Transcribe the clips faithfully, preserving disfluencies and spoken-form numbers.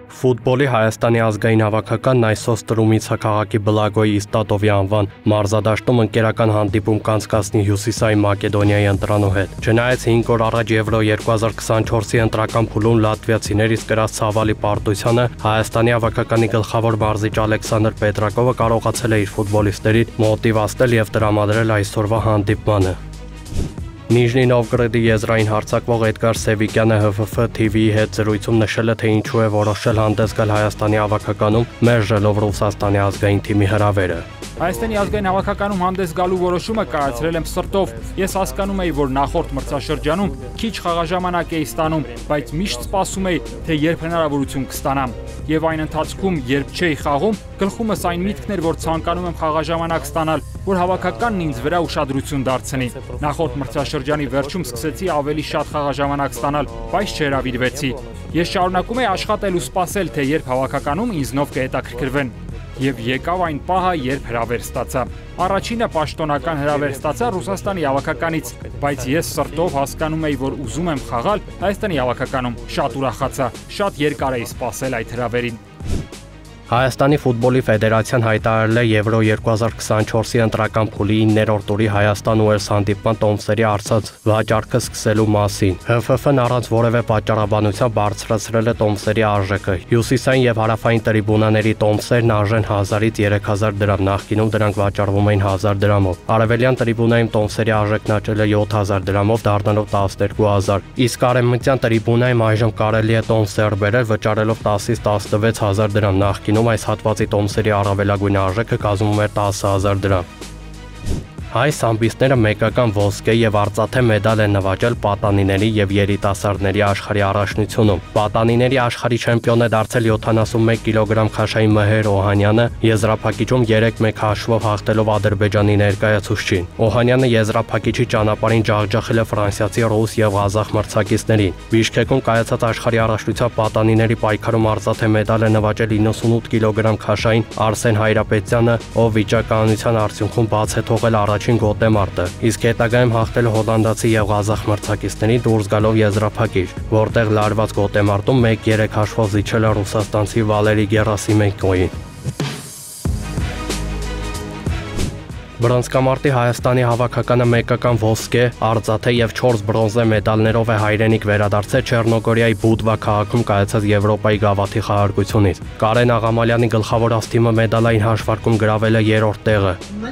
Ֆուտբոլի Հայաստանի ազգային հավաքականն այսօր Ստրումիցա քաղաքի Բլագոյի Իստատովի անվան մարզադաշտում ընկերական հանդիպում կանցկացնի Հյուսիսային Մակեդոնիայի ընտրանու հետ։ Չնայած հինգ օր առաջ Եվրո երկու հազար քսանչորսի ընտրական փուլում լատվիացիներից կրած ցավալի պարտությանը Հայաստանի հավաքականի գլխավոր մարզիչ Ալեքսանդր Պետրակովը կարողացել է իր ֆուտբոլիստերին մոտիվացնել եւ տրամադրել այսօրվա հանդիպմանը։ Նիժնի Նովգորոդի եզրային հարձակվող Էդգար Սևիկյանը Հ Ֆ Ֆ Թ V-ի հետ զրույցում նշել է, թե ինչու է որոշել հանդես գալ Հայաստանի հավաքականում մերժելով Ռուսաստանի ազգային թիմի հրավերը։ Հայաստանի ազգային հավաքականում հանդես գալու որոշումը կայացրել եմ սրտով։ Ես հասկանում էի, որ նախորդ մրցաշրջանում քիչ խաղաժամանակ էի ստանում, բայց միշտ սպասում էի, թե երբ հնարավորություն կստանամ։ Եվ այն ընթացքում, երբ չէի խաղում, գլխումս այն միտքն էր, որ ցանկանում եմ խաղաժամանակ ստանալ, որ հավաքականն ինձ վրա ուշադրություն դարձնի։ Նախորդ մրցաշրջանի վերջում սկսեցի ավելի շատ խաղաժամանակ ստանալ, բայց չհրավիրվեցի։ Ես շարունակում էի աշխատել ու սպասել, թե երբ հավաքականում ինձնով կհետաքրքրվեն։ Եվ եկավ այն պահը, երբ հրավեր ստացա։ Առաջինը պաշտոնական հրավեր ստացա Ռուսաստանի հավաքականից, բայց ես սրտով հասկանում էի, որ ուզում եմ խաղալ Հայաստանի հավաքականում։ Շատ ուրախացա, շատ երկար էի սպասել այդ հրավերին։ Հայաստանի ֆուտբոլի ֆեդերացիան հայտարարել է Եվրո երկու հազար քսանչորսի ընտրական փուլի իններորդ տուրի Հայաստան ու Էրս հանդիպման տոմսերի արծած վաճառքը սկսելու մասին։ Հ Ֆ Ֆ-ն առանց որևէ պատճառաբանության բարձրացրել է տոմսերի արժեքը։ Հյուսիսային եւ հարավային տրիբունաների տոմսերն արժեն հազարից երեք հազար դրամ, նախկինում դրանք վաճառվում էին հազար դրամով։ Արևելյան տրիբունայում տոմսերի արժեքն աճել է յոթ հազար դրամով, դառնալով տասներկու հազար։ Իսկ արևմտյան տրիբունայում այժմ կարելի է տոմսեր բերել վճարելով տասից տասնվեց հազար դրամ, նախկին այս հատվածի տոմսերի առավելագույն արժեքը կազմում էր տասը հազար դրամ։ Հայ սամբիստները մեկական ոսկե եւ արծաթե մեդալ են նվաճել պատանիների եւ երիտասարդների աշխարհի առաջնությունում։ Պատանիների աշխարհի չեմպիոն է դարձել յոթանասունմեկ կիլոգրամ քաշային Մհեր Օհանյանը, եզրափակիչում երեք մեկ հաշվով հաղթելով Ադրբեջանի ներկայացուցչին։ Օհանյանը եզրափակիչի ճանապարհին ջախջախել է ֆրանսիացի, ռուս եւ ղազախ մրցակիցներին։ Բիշկեկում կայացած աշխարհի առաջնության պատանիների պայքարում արծաթե մեդալ է նվաճել իննսունութ կիլոգրամ քաշային Արսեն Հայրապետյանը, ով վիճակահանության արդյունքում բաց է թողել առաջին գոտեմարտը, իսկ հետագայում հաղթել հոլանդացի եւ ղազախ մրցակիցներին դուրս գալով եզրափակիչ, որտեղ լարված գոտեմարտում մեկ երեք հաշվով զիջել է ռուսաստանցի Վալերի Գերասիմենկոին։ Բրոնզկամարտի Հայաստանի հավաքականը մեկական ոսկե, արծաթե եւ չորս բրոնզե մեդալներով է հայրենիք վերադարձել Չեռնոգորիայի Բուդվա քաղաքում կայացած Եվրոպայի գավաթի խաղարկությունից։ Կարեն Աղամալյանի գլխավորած թիմը մեդալային հաշվարկում գրավել է երրորդ տեղը։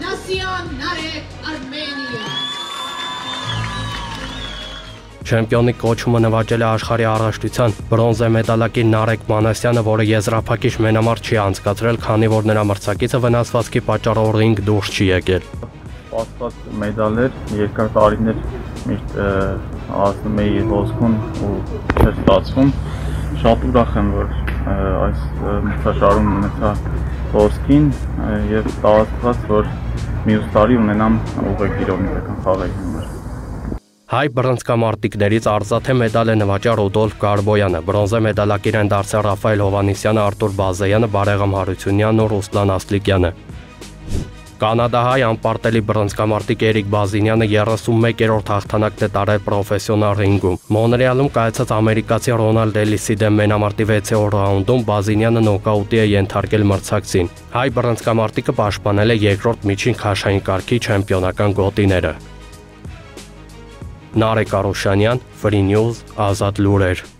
Չեմպիոնի կոչումը նվաճել է աշխարհի առաջնության բրոնզե մեդալակիր Նարեկ Մանասյանը, որը եզրափակիչ մենամարտ չի անցկացրել, քանի որ նրա մրցակիցը վնասվածքի պատճառով ռինգ դուրս չի եկել։ Սպասված մեդալներ, երկար տարիներ միշտ ասում էի ոսկուն ու չէր ստացվում։ Շատ ուրախ եմ, որ այս մրցաշարում ունեցա ոսկին եւ տարածված, որ մյուս տարի ունենամ ուղղակի օլիմպիական խաղերի համար։ Հայ բռնցքամարտիկներից արծաթե մեդալ է նվաճել Ռուդոլֆ Կարբոյանը, բրոնզե մեդալակիր են դարձել Ռաֆայել Հովհաննիսյանը, Արտուր Բազեյանը, Բարեղամ Հարությունյանն ու Ռուսլան Ասլիկյանը։ Կանադահայ անպարտելի բռնցքամարտիկ Էրիկ Բազինյանը երեսունմեկերորդ հաղթանակն է տարել պրոֆեսիոնալ ռինգում։ Մոնրեալում կայացած ամերիկացի Ռոնալդ Էլիսի դեմ մենամարտի վեցերորդ ռաունդում Բազինյանը նոկաուտի է ենթարկել մրցակցին։ Հայ բռնցքամարտիկը պաշտպանել է երկրորդ միջին քաշային կարգի չեմպիոնական գոտիները։ Նարեկ Արուշանյան, Free News, Ազատ լուրեր։